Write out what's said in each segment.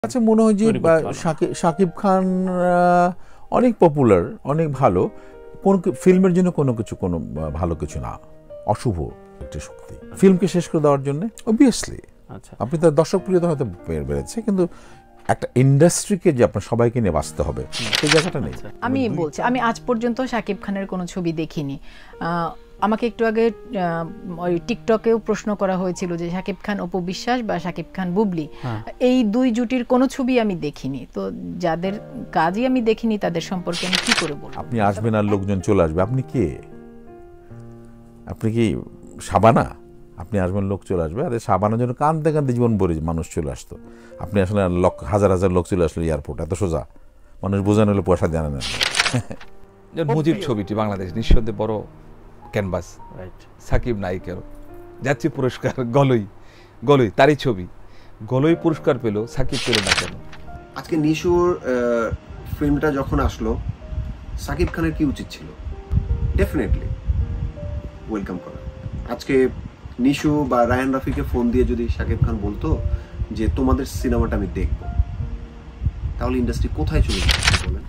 আচ্ছা মনে হয় যে শাকিব খান অনেক পপুলার, অনেক ভালো, কোন ফিল্মের জন্য কোনো ভালো কিছু না, অশুভ একটা শক্তি ফিল্মকে শেষ করে দেওয়ার জন্য। অবভিয়াসলি আপনি তার দর্শক প্রিয়তা হয়তো বেড়েছে, কিন্তু একটা ইন্ডাস্ট্রিকে যে আপনার সবাইকে নিয়ে বাঁচতে হবে সেই জায়গাটা নেই। আমি বলছি, আমি আজ পর্যন্ত শাকিব খানের কোনো ছবি দেখিনি। আমাকে একটু আগে ওই টিকটকেও প্রশ্ন করা হয়েছিল যে শাকিব খান অপু বিশ্বাস বা শাকিব খান বুবলি, এই দুই জুটির কোনো ছবি আমি দেখিনি। তো যাদের কাজই আমি দেখিনি তাদের সম্পর্কে আমি কি করে বলবো? আপনি আসবেন আর লোকজন চলে আসবে, আপনি কে? আপনি কি সাবানা? আপনি আসবেন, লোক চলে আসবে। আরে সাবানার জন্য কাঁদতে কাঁদতে জীবন ভরে মানুষ চলে আসতো, আপনি আসলে হাজার হাজার লোক চলে আসলো এয়ারপোর্ট, এত সোজা? মানুষ বোঝানো হলে পয়সা জানে না। মুজিব ছবিটি বাংলাদেশ নিঃসন্দেহে বড় ক্যানভাস, সাকিব নায়িকের জাতীয় পুরস্কার গলই তারই ছবি, গলই পুরস্কার পেল, সাকিব পেল না কেন? আজকে নিশুর ফিল্মটা যখন আসলো, সাকিব খানের কি উচিত ছিল? ডেফিনেটলি ওয়েলকাম করা। আজকে নিশু বা রায়ান রাফিকে ফোন দিয়ে যদি সাকিব খান বলতো যে তোমাদের সিনেমাটা আমি দেখবো, তাহলে ইন্ডাস্ট্রি কোথায় চলে যাচ্ছে বলেন?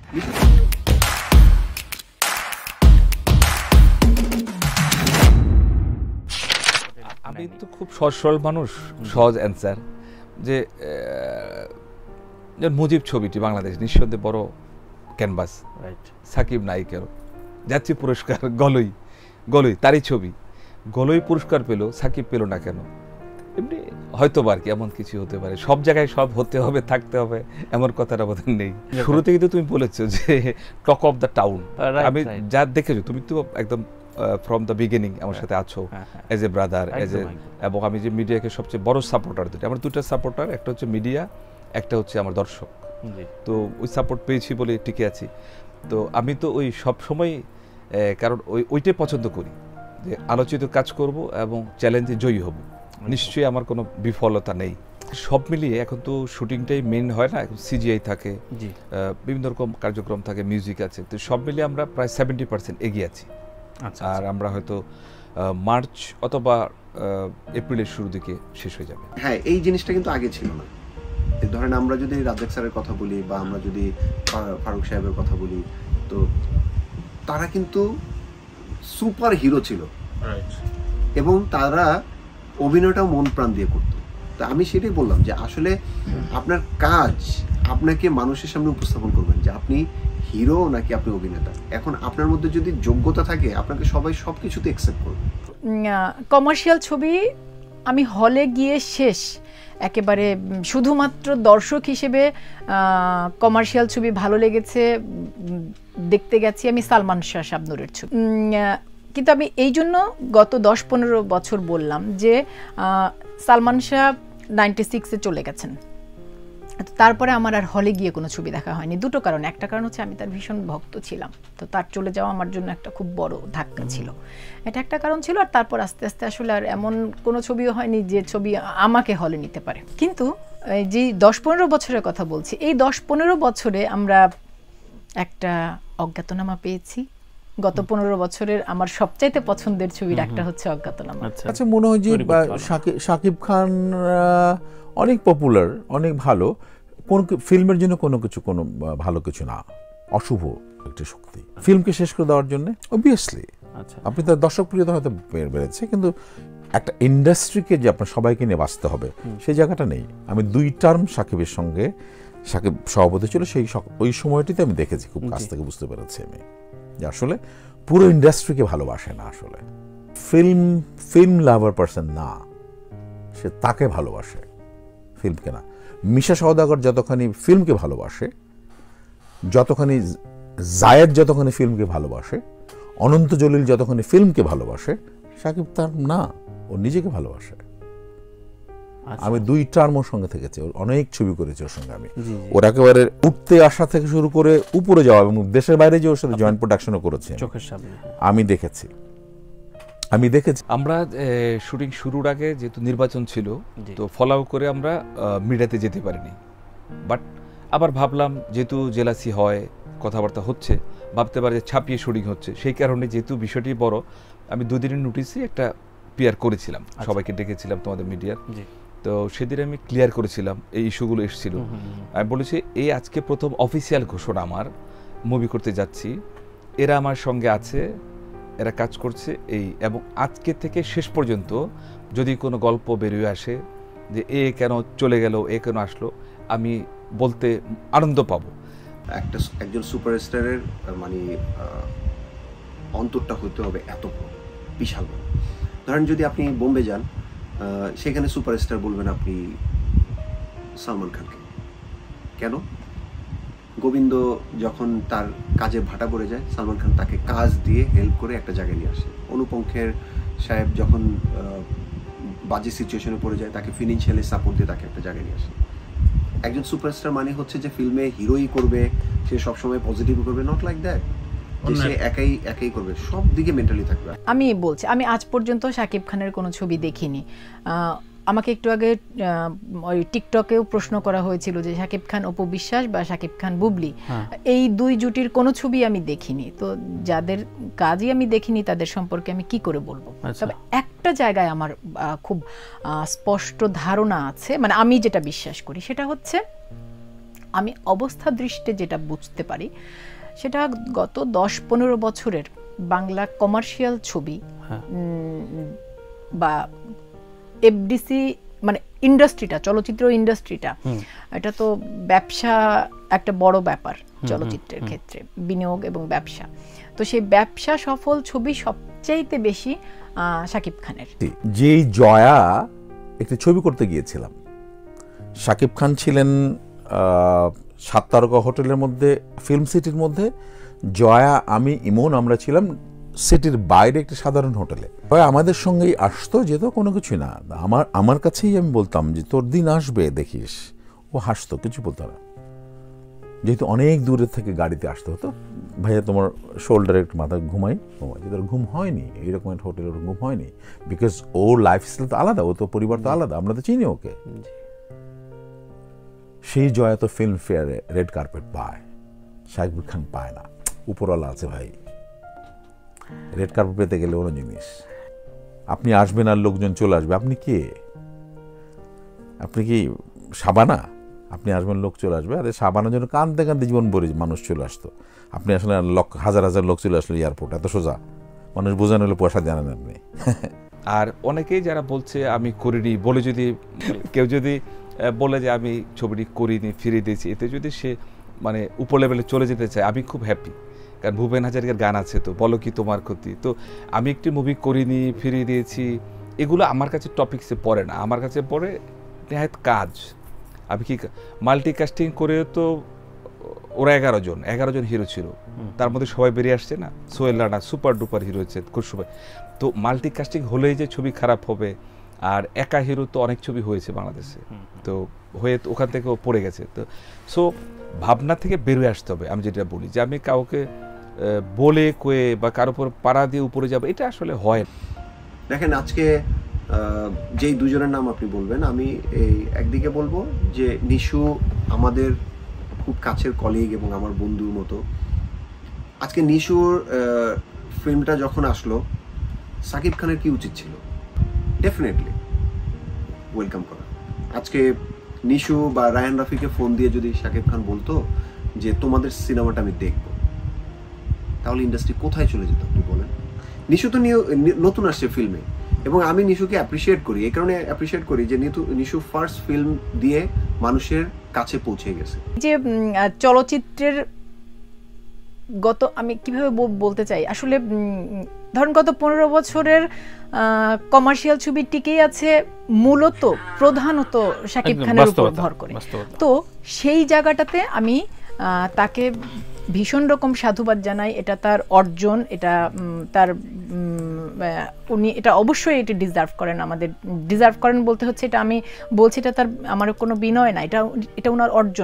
আমি তো খুব সহজ সরল মানুষ, সহজ অ্যান্সার যে মুজিব ছবিটি বাংলাদেশ নিঃসন্দেহে বড় ক্যানভাস, সাকিব নায়িকের জাতীয় পুরস্কার গলই তারই ছবি, গলই পুরস্কার পেল, সাকিব পেল না কেন? এমনি হয়তো আর কি এমন কিছু হতে পারে, সব জায়গায় সব হতে হবে, থাকতে হবে এমন কথাটা বোধহয় নেই। শুরু থেকে তো তুমি বলেছো যে টক অফ দ্য টাউন, আমি যা দেখেছো, তুমি তো একদম ফ্রম দ্য বিগিনিং আমার সাথে আছো এজ এ ব্রাদার, এবং আমি যে মিডিয়াকে সবচেয়ে বড় সাপোর্টার, আমার দুটো সাপোর্টার, একটা হচ্ছে মিডিয়া, একটা হচ্ছে আমার দর্শক। তো ওই সাপোর্ট পেয়েছি বলে টিকে আছি। তো আমি তো ওই সব সময়, কারণ ওইটাই পছন্দ করি যে আলোচিত কাজ করব এবং চ্যালেঞ্জে জয়ী হব, নিশ্চয়ই আমার কোনো বিফলতা নেই। সব মিলিয়ে এখন তো শুটিংটাই মেন হয় না, এখন সিজিআই থাকে, বিভিন্ন রকম কার্যক্রম থাকে, মিউজিক আছে, তো সব মিলিয়ে আমরা প্রায় 70% এগিয়ে আছি। আর আমরা হয়তো মার্চ অথবা এপ্রিলের শুরু দিকে শেষ হয়ে যাবে। হ্যাঁ, এই জিনিসটা কিন্তু আগে ছিল না। ধরেন আমরা যদি রাজ্জাক স্যারের কথা বলি বা আমরা যদি ফারুক সাহেবের কথা বলি, তো তারা কিন্তু সুপার হিরো ছিল এবং তারা অভিনয়টাও মন প্রাণ দিয়ে করতো। তা আমি সেটাই বললাম যে আসলে আপনার কাজ আপনাকে মানুষের সামনে উপস্থাপন করবেন যে আপনি হিরো নাকি আপনি অভিনেতা। এখন আপনার মধ্যে যদি যোগ্যতা থাকে, আপনাকে সবাই সবকিছুতে অ্যাকসেপ্ট করবে। কমার্শিয়াল ছবি আমি হলে গিয়ে শেষ, একেবারে শুধুমাত্র দর্শক হিসেবে কমার্শিয়াল ছবি ভালো লেগেছে দেখতে গেছি আমি সালমান শাহ শাবনূরের ছবি। কিন্তু আমি এই জন্য গত 10-15 বছর বললাম যে সালমান শাহ 96-এ চলে গেছেন, তারপরে আমার আর হলে গিয়ে কোনো ছবি দেখা হয়নি। দুটো কারণ, একটা কারণ হচ্ছে আমি তার ভীষণ ভক্ত ছিলাম, তো তার চলে যাওয়া আমার জন্য একটা খুব বড় ধাক্কা ছিল, এটা একটা কারণ ছিল। আর তারপর আস্তে আস্তে আসলে আর এমন কোনো ছবিও হয়নি যে ছবি আমাকে হলে নিতে পারে। কিন্তু এই যে 10-15 বছরের কথা বলছি, এই 10-15 বছরে আমরা একটা অজ্ঞাতনামা পেয়েছি। গত 15 বছরের আমার সবচাইতে পছন্দের ছবির একটা হচ্ছে অজ্ঞাতনামা। আচ্ছা মনে হয় যে শাকিব খান অনেক পপুলার, অনেক ভালো, কোন ফিল্মের জন্য কোনো ভালো কিছু না, অশুভ একটা শক্তি ফিল্মকে শেষ করে দেওয়ার জন্য। অবভিয়াসলি আপনি তার দর্শক প্রিয়তা হয়তো বেড়েছে, কিন্তু একটা ইন্ডাস্ট্রিকে যে আপনার সবাইকে নিয়ে বাঁচতে হবে সেই জায়গাটা নেই। আমি 2 টার্ম সাকিবের সঙ্গে, সাকিব সভাপতি ছিল ওই সময়টিতে আমি দেখেছি, খুব কাছ থেকে বুঝতে পেরেছি আমি যে আসলে পুরো ইন্ডাস্ট্রিকে ভালোবাসে না, আসলে ফিল্ম লাভার পারসন না, সে তাকে ভালোবাসে, ফিল্মকে না। মিশা সওদাগর যতখানি ফিল্মকে ভালোবাসে, যতখানি জায়েদ যতখানি ফিল্মকে ভালোবাসে, অনন্ত জলিল যতখানি ফিল্মকে ভালোবাসে, সাকিব তার না, ও নিজেকে ভালোবাসে। আমি 2 টার্ম ওর সঙ্গে থেকেছি, অনেক ছবি করেছি ওর সঙ্গে আমি। ওর একেবারে উঠতে আসা থেকে শুরু করে উপরে যাওয়া এবং দেশের বাইরে যে ওর সাথে জয়েন্ট প্রোডাকশনও করেছি, চোখের সামনে আমি দেখেছি। আমরা শুটিং শুরুর আগে যেহেতু নির্বাচন ছিল, তো ফলাও করে আমরা মিডিয়াতে যেতে পারিনি। বাট আবার ভাবলাম যেহেতু জেলাসি হয়, কথাবার্তা হচ্ছে, ভাবতে পারে যে ছাপিয়ে শুটিং হচ্ছে, সেই কারণে যেহেতু বিষয়টি বড়, আমি 2 দিনের নোটিসে একটা পিআর করেছিলাম, সবাইকে ডেকেছিলাম তোমাদের মিডিয়ার। তো সেদিন আমি ক্লিয়ার করেছিলাম, এই ইস্যুগুলো এসেছিল। আমি বলেছি এই আজকে প্রথম অফিসিয়াল ঘোষণা, আমার মুভি করতে যাচ্ছি, এরা আমার সঙ্গে আছে, এরা কাজ করছে এই, এবং আজকে থেকে শেষ পর্যন্ত যদি কোনো গল্প বেরিয়ে আসে যে এ কেন চলে গেল, এ কেন আসলো, আমি বলতে আনন্দ পাবো। একজন সুপারস্টারের মানে অন্তরটা হতে হবে এত বিশাল। ধরেন যদি আপনি বোম্বে যান, সেখানে সুপারস্টার বলবেন আপনি সালমান খানকে। কেন? গোবিন্দ যখন তার কাজে ভাটা পড়ে যায়, সালমান খান তাকে কাজ দিয়ে হেল্প করে একটা জায়গায় নিয়ে আসে। অনুপম খের সাহেব যখন বাজে সিচুয়েশনে পড়ে যায়, তাকে ফিনান্সিয়ালি সাপোর্ট দিয়ে তাকে একটা জায়গায় নিয়ে আসে। একজন সুপারস্টার মানে হচ্ছে যে ফিল্মে হিরোই করবে, সে সবসময় পজিটিভ করবে, নট লাইক দ্যাট, সে একাই করবে, সব দিকে মেন্টালি থাকবে। আমি বলছি, আমি আজ পর্যন্ত শাকিব খানের কোনো ছবি দেখিনি। আমাকে একটু আগে ওই টিকটকেও প্রশ্ন করা হয়েছিল যে শাকিব খান অপু বিশ্বাস বা শাকিব খান বুবলি, এই দুই জুটির কোনো ছবি আমি দেখিনি। তো যাদের কাজই আমি দেখিনি তাদের সম্পর্কে আমি কি করে বলবো? তবে একটা জায়গায় আমার খুব স্পষ্ট ধারণা আছে, মানে আমি যেটা বিশ্বাস করি সেটা হচ্ছে, আমি অবস্থা দৃষ্টে যেটা বুঝতে পারি সেটা গত 10-15 বছরের বাংলা কমার্শিয়াল ছবি বা এফডিসি মানে ইন্ডাস্ট্রিটা, চলচ্চিত্র ইন্ডাস্ট্রিটা, এটা তো ব্যবসা একটা বড় ব্যাপার চলচ্চিত্রের ক্ষেত্রে, বিনিয়োগ এবং ব্যবসা। তো সেই ব্যবসা সফল ছবি সবচাইতে বেশি শাকিব খানের। যেই জয়া একটি ছবি করতে গিয়েছিলাম, শাকিব খান ছিলেন 7 তারকা হোটেলের মধ্যে, ফিল্ম সিটির মধ্যে, জয়া, আমি, ইমন, আমরা ছিলাম সিটির বাইরে একটি সাধারণ হোটেলে। আমাদের সঙ্গেই আসতো, যেত, কোনো কিছুই না। আমার কাছেই আমি বলতাম যে তোর দিন আসবে দেখিস। ও হাসতো, কিছু বলতো না, যেহেতু অনেক দূরের থেকে গাড়িতে আসতে হতো। ভাইয়া তোমার শোল্ডারে একটু মাথা ঘুমাই, তোর ঘুম হয়নি, এইরকম একটা হোটেলের ঘুম হয়নি, বিকজ ওর লাইফস্টাইল তো আলাদা, ও তো পরিবার তো আলাদা, আমরা তো চিনি ওকে। সেই জয়া তো ফিল্ম ফেয়ারে রেড কার্পেট পায়, শাকিব খান পায় না। উপরওয়ালা আছে ভাই, রেড কার্পেট পেতে গেলে অন্য জিনিস। আপনি আসবেন আর লোকজন চলে আসবে, আপনি কে? আপনি কি সাবানা? আপনি আসবেন, লোক চলে আসবে। আরে সাবানার জন্য কাঁদতে কাঁদতে জীবন ভরে মানুষ চলে আসতো, আপনি আসলে হাজার হাজার লোক চলে আসলো এয়ারপোর্ট, এত সোজা? মানুষ বোঝানো হলে পয়সা জানেন আপনি। আর অনেকেই যারা বলছে আমি করিনি বলে, যদি কেউ যদি বলে যে আমি ছবিটি করিনি, ফিরিয়ে দিয়েছি, এতে যদি সে মানে উপর লেভেলে চলে যেতে চায়, আমি খুব হ্যাপি। কারণ ভূপেন হাজারিকার গান আছে তো, বলো কি তোমার ক্ষতি। তো আমি একটি মুভি করিনি, ফিরিয়ে দিয়েছি, এগুলো আমার কাছে টপিক্সে পড়ে না। আমার কাছে পড়ে নেহায়ত কাজ। আমি কি মাল্টিকাস্টিং করে, তো ওরা 11 জন হিরো ছিল, তার মধ্যে সবাই বেরিয়ে আসছে না। Sohel Rana super duper hero হচ্ছে খুশরু। তো মাল্টিকাস্টিং হলেই যে ছবি খারাপ হবে? আর একা হিরো তো অনেক ছবি হয়েছে বাংলাদেশে, তো হয়ে ওখান থেকে ও পড়ে গেছে। তো সো ভাবনা থেকে বেরোয় আসতে হবে। আমি যেটা বলি যে আমি কাউকে বলে কয়ে বা কারোর উপর পাড়া দিয়ে উপরে যাবো, এটা আসলে হয়। দেখেন, আজকে যেই দুজনের নাম আপনি বলবেন, আমি এই একদিকে বলবো যে নিশু আমাদের খুব কাছের কলিগ এবং আমার বন্ধুর মতো। আজকে নিশুর ফিল্মটা যখন আসলো, সাকিব খানের কি উচিত ছিল? ডেফিনেটলি ওয়েলকাম করা। আজকে নিশু বা রায়ান রাফিকে ফোন দিয়ে যদি সাকিব খান বলতো যে তোমাদের সিনেমাটা আমি দেখব, তাহলে ইন্ডাস্ট্রি কোথায় চলে যেত আপনি বলেন? নিশু তো নতুন আসছে ফিল্মে, এবং আমি নিশুকে অ্যাপ্রিসিয়েট করি। এই কারণে অ্যাপ্রিসিয়েট করি যে নিশু ফার্স্ট ফিল্ম দিয়ে মানুষের কাছে পৌঁছে গেছে। যে চলচ্চিত্রের গত, আমি কিভাবে বলতে চাই, আসলে ধরুন গত 15 বছরের কমার্শিয়াল ছবি টিকেই আছে মূলত প্রধানত শাকিব খানের উপর ভর করে। তো সেই জায়গাটাতে আমি তাকে ভীষণ রকম সাধুবাদ জানাই। এটা তার অর্জন, এটা তার উনি এটা অবশ্যই এটি ডিজার্ভ করেন। আমাদের ডিজার্ভ করেন বলতে হচ্ছে, এটা আমি বলছি, এটা তার আমার কোনো বিনয় না, এটা ওনার অর্জন।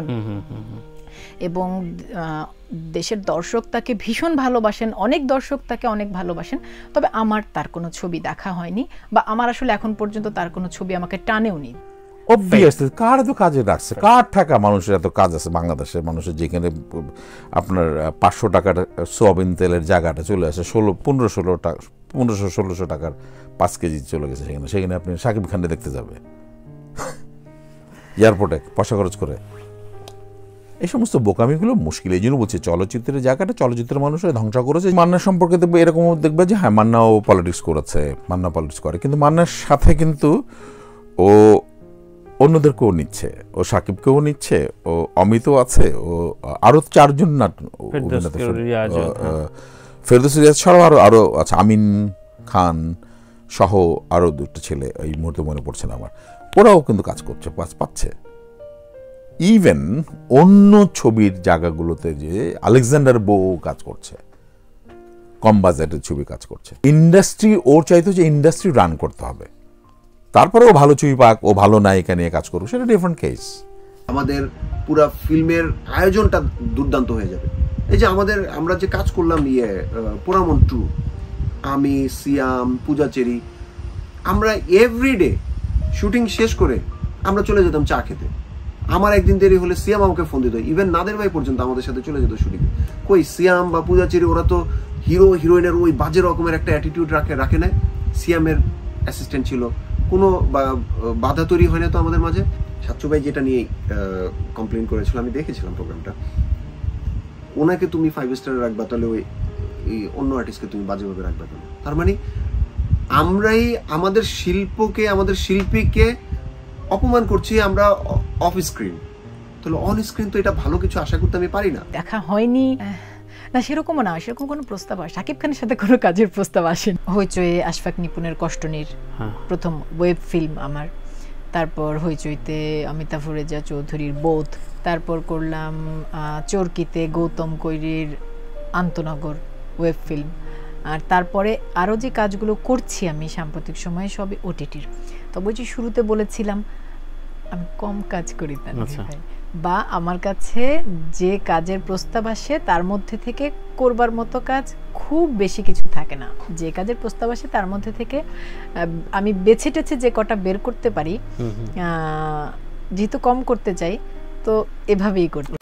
এবং দেশের দর্শক তাকে ভীষণ ভালোবাসেন, অনেক দর্শক তাকে অনেক ভালোবাসেন। তবে আমার তার কোনো ছবি দেখা হয়নি, বা আমার আসলে এখন পর্যন্ত তার কোনো ছবি আমাকে টানেও নি। অবভিয়াসলি কার এত কাজে রাখছে, কার টাকা মানুষের এত কাজ আছে বাংলাদেশের মানুষের, যেখানে আপনার 500 টাকার সোয়াবিন তেলের জায়গাটা চলে আসে 1500-1600 টাকার 5 কেজি চলে গেছে, সেখানে আপনি শাকিব খানকে দেখতে যাবে। এয়ারপোর্টে পয়সা খরচ করে। এই সমস্ত বোকামিগুলো মুশকিল। এই জন্য বলছি চলচ্চিত্রের জায়গাটা চলচ্চিত্রের মানুষের ধ্বংস করেছে। মান্নার সম্পর্কে দেখবে এরকম দেখবে যে হ্যাঁ মান্নাও পলিটিক্স করেছে, মান্না পলিটিক্স করে, কিন্তু মান্নার সাথে কিন্তু ও অন্যদেরকেও নিচ্ছে, ও সাকিবকেও নিচ্ছে, ও অমিতও আছে, ও আরো 4 জন ফেরদৌস রিয়াজ ছাড়াও আরো আছে, আমিন খান সহ আরো 2টা ছেলে, এই মুহূর্তে মনে পড়ছে না আমার, ওরাও কিন্তু কাজ করছে, পাচ্ছে। ইভেন অন্য ছবির জায়গাগুলোতে যে আলেকজান্ডার বউ কাজ করছে, কম বাজেটের ছবি কাজ করছে। ইন্ডাস্ট্রি ওর চাইতো যে ইন্ডাস্ট্রি রান করতে হবে, তারপরে ও ভালো ছবি পাক, ও ভালো নায়িকা নিয়ে কাজ করুক, সেটা ডিফারেন্ট কেস। আমাদের পুরো ফিল্মের আয়োজনটা দুর্দান্ত হয়ে যাবে। এই যে আমরা যে কাজ করলাম পোড়ামন 2, আমি, সিয়াম, পূজা চেরি, আমরা এভরিডে শুটিং শেষ করে আমরা চলে যেতাম চা খেতে। আমার একদিন দেরি হলে সিয়াম আমাকে ফোন দিত, ইভেন নাদের ভাই পর্যন্ত আমাদের সাথে চলে যেত শুটিং। কই সিয়াম বা পূজা চেরি ওরা তো হিরো হিরোইনের ওই বাজে রকমের একটা অ্যাটিটিউড রাখে না। সিয়ামের অ্যাসিস্ট্যান্ট ছিল, কোনো বাধা তৈরি হয় না তো আমাদের মাঝে। সাচ্চু ভাই যেটা নিয়ে কমপ্লেন করেছিল, আমি দেখেছিলাম প্রোগ্রামটা, ওনাকে তুমি 5 স্টারে রাখবা, তাহলে ওই অন্য আর্টিস্টকে তুমি বাজেভাবে রাখবা কেন? তার মানে আমরাই আমাদের শিল্পকে, আমাদের শিল্পীকে অপমান করছি আমরা অফ স্ক্রিন, তাহলে অন স্ক্রিন তো এটা ভালো কিছু আশা করতে আমি পারি না। দেখা হয়নি না, সেরকমও না, সেরকম কোনো প্রস্তাব আসে শাকিব খানের সাথে কোনো কাজের প্রস্তাব আসেন। হইচই আশফাক নিপুণের কষ্টনীর প্রথম ওয়েব ফিল্ম আমার, তারপর হইচইতে অমিতাভ রেজা চৌধুরীর বোধ, তারপর করলাম চরকিতে গৌতম কৈরির আন্তনগর ওয়েব ফিল্ম, আর তারপরে আরও যে কাজগুলো করছি আমি সাম্প্রতিক সময়ে সবই ওটিটির। তবে যে শুরুতে বলেছিলাম আমি কম কাজ করি ভাই, বা আমার কাছে যে কাজের প্রস্তাব আসে তার মধ্যে থেকে করবার মতো কাজ খুব বেশি কিছু থাকে না। যে কাজের প্রস্তাব আসে তার মধ্যে থেকে আমি বেছে টেছে যে কটা বের করতে পারি, যেহেতু কম করতে চাই তো এভাবেই করতে